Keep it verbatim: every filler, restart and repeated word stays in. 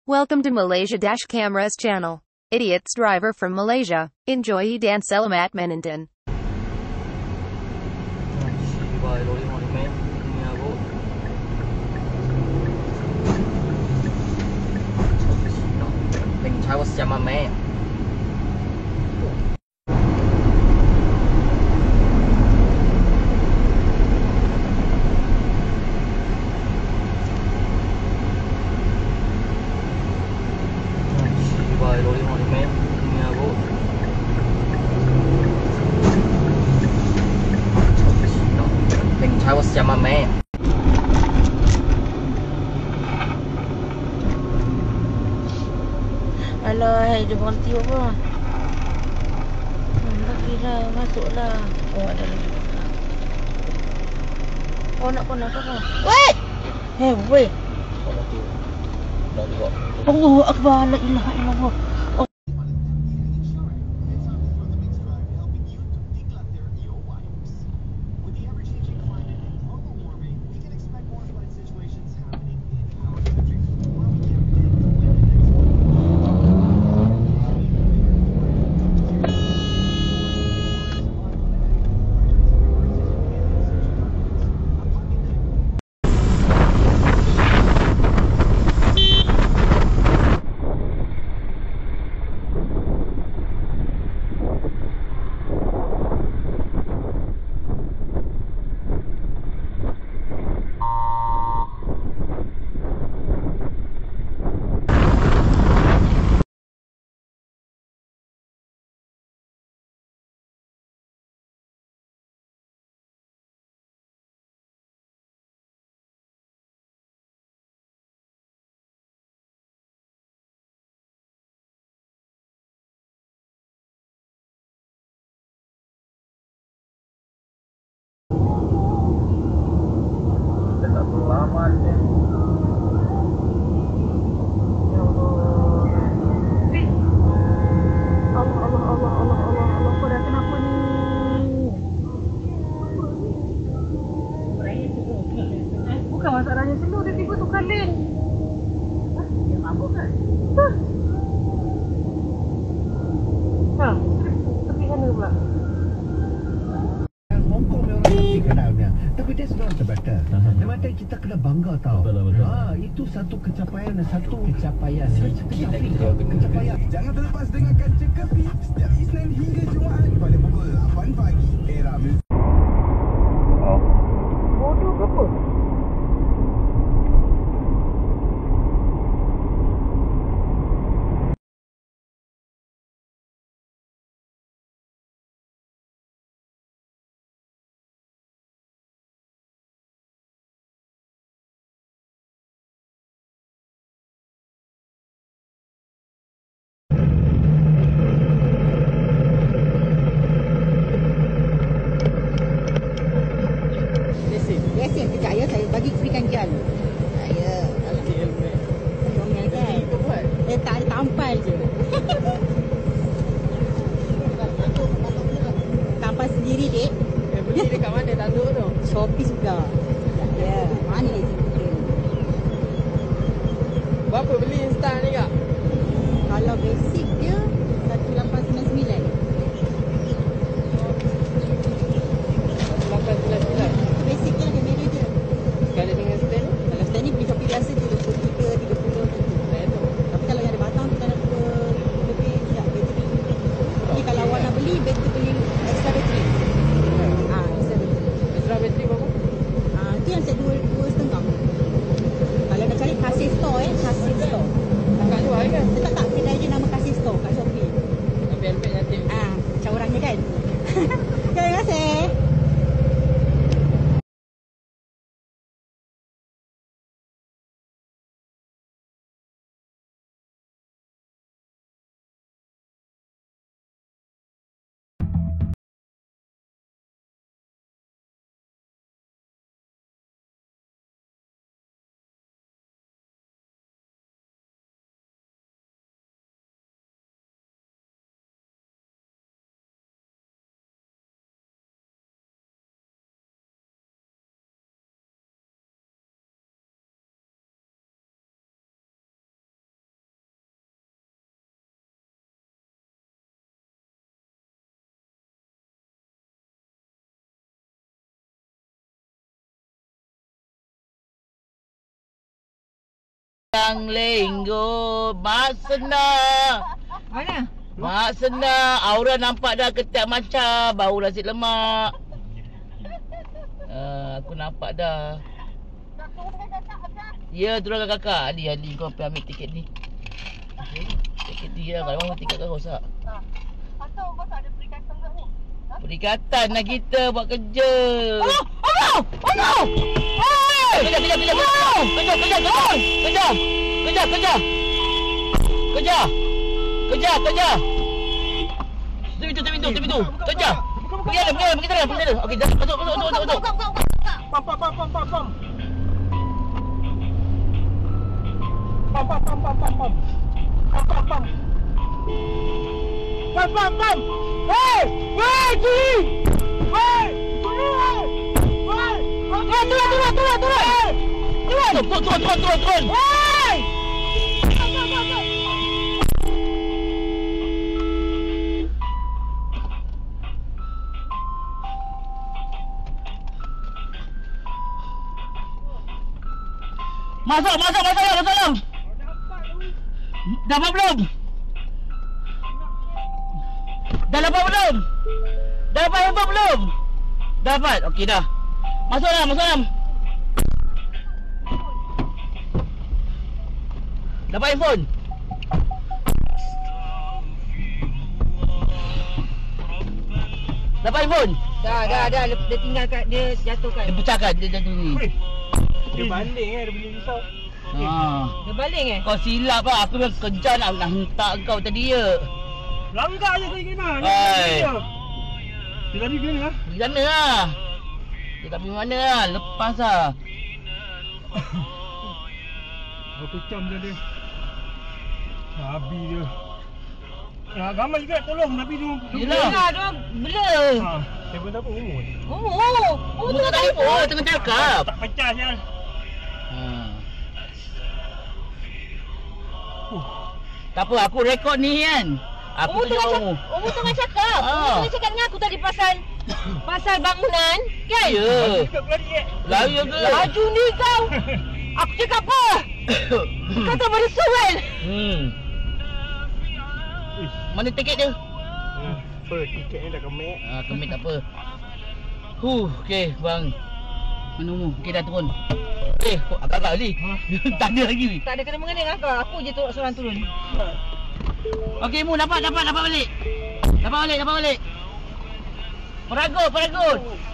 Welcome to Malaysia Dash Cameras channel. Idiots driver from Malaysia. Enjoy dan selamat menonton. I was just my man. I was just my man. Alah, dia berhenti apa? Hmm, bagilah, masuklah. Oh, ada lagi. Oh, nak kau nak apa? Wait! Hei, wait! Allahu Akbar, la ilaha illallah. Bukan masalahnya slow, dia tiba tukar lane. Hah? Dia mabuk kan? Hah? Hah? Tepi sana pula. Hong Kong memang tinggi kenalnya. Tapi that's not the better. Memang kita kena bangga tau. Betul, betul. Ha, itu satu kecapaian dan satu Pencapaian kecapaian. Pencapaian. Jangan terlepas dengarkan Cekapi setiap Isnin hingga Jumaat pada pukul lapan pagi. Era muzik. Bodoh ke apa? Lesen, kejap ya, saya bagi berikan jalan. Saya Tolongnya kan. Eh, tak ada tampal je. Tampal sendiri, dek. Eh, beli dekat mana tanduk tu? Shopee juga. Ya, mana dia tu? Berapa beli instan ni kak? Kalau basic dia satu lapan sembilan sembilan. lapan sembilan sembilan. Basic dia kamera je. Kalau dengan stand ni? Kalau stand ni beli Shopee biasa tu dua puluh tiga, tiga puluh macam tu. Saya tu. Tapi kalau yang ada batang tu dalam dua lebih sekejap bateri. Jadi kalau awak nak beli, better beli extra bateri. Ah, extra bateri. Extra bateri berapa? Ah, tu yang set dua, dua setengah. Kalau nak cari kasih store eh, kasih store. Kakak tu Yang lenggo, mak senang. Mana? Mak senang. Aura nampak dah ketat macam bau nasi lemak. Uh, aku nampak dah. Ya, turunkan kakak. Ali, Ali kau pergi ambil tiket ni. Tiket dia lah. Kalau tiket kau rosak. Perikatan lah kita buat kerja. Oh no! Oh no! Oh no! Hey! Kejar, kejar, kejar, kejar. Kejar, kejar, kejar. Kejar. Kejar, kejar. Kejar. Kejar, kejar. Tutup pintu, tutup pintu, tutup pintu. Kejar. Pergi dalam, pergi dalam, pergi dalam, pergi dalam. Okey, dah masuk, masuk, masuk, masuk, masuk. Pam pam pam pam pam pam. Pam pam pam pam pam pam. Pam pam pam. Pam pam pam. Hey! Hey, Ji! Hey! Turun! Hey! Turun, turun, turun, turun, turun! Turun, turun, turun, turun, turun, turun. Hey! Masuk, masuk, masuk, masuk, masuk. Dapat belum? Dah dapat belum? Dah dapat handphone belum? Dapat, okey dah. Masuk dalam, masuk dalam. Dapat handphone? Dapat handphone? Dah, dah, dah. Dia tinggal kat, dia jatuhkan. Dia pecahkan, dia jatuh ni. Dia banding eh, dia boleh risau. Ha. Dia baling eh? Kau silap lah, aku memang kejar nak, nak hentak kau tadi ya. Langgar je saya kena. Hai. Dia tadi dia ni lah. Pergi sana lah. Dia tak pergi mana lah, lepas lah. Berapa jam dia dia. Habis dia. Ya, ramai juga tolong tapi dia. Yelah. Yelah, dia blur. Ha, saya pun tak apa umur. Oh, oh. Oh, Tengah tengah telefon, telefon. tengah cakap. Tak pecah je. Ha. Tak apa, aku rekod ni kan. Aku Umur tunjuk tengah kamu. cakap, Umur tengah cakap. Ah. Umur tengah cakap dengan aku tadi pasal pasal bangunan, kan? Ya. Juga berlari eh. Laju ke? Laju ni kau. Aku cakap apa? Kau tak bersu kan? Hmm. Mana tiket dia? Apa, tiket ni dah kemek. Ah, kemit tak apa. Huh, okey bang. Mana umur? Okey dah turun. Eh, kok agak-agak ni? Tak ada lagi. Tak ada kena mengena dengan kau. Aku je tu seorang turun. Okey, Mu dapat dapat dapat balik. Dapat balik, dapat balik. Peragut, peragut.